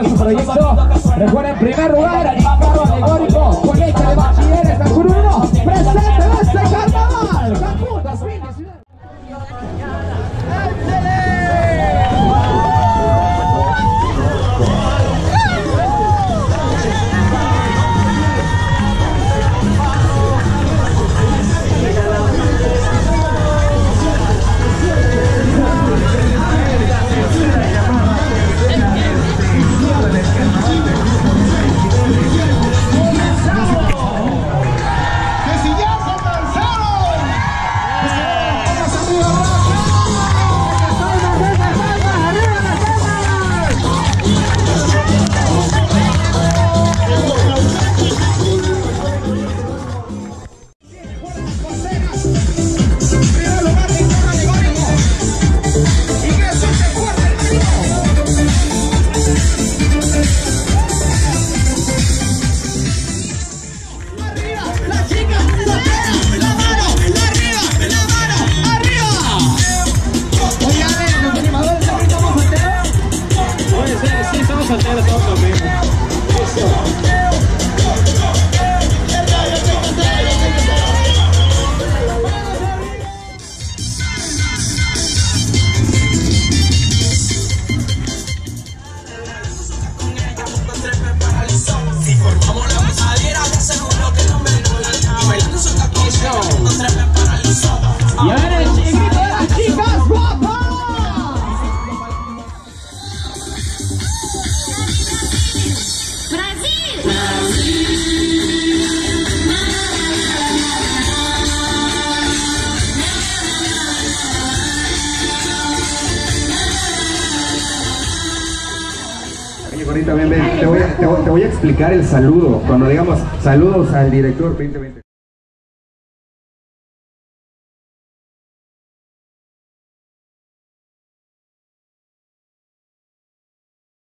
apoyo a su proyecto. Recuerden, en primer lugar, el carro alegórico Colegio de Bachilleres Cancún 1. Presente este carnaval. Cancún 2019. Y a ver el grito de las chicas guapas. Oye, gordita, ven, te voy a explicar el saludo. Cuando digamos saludos al director 2020.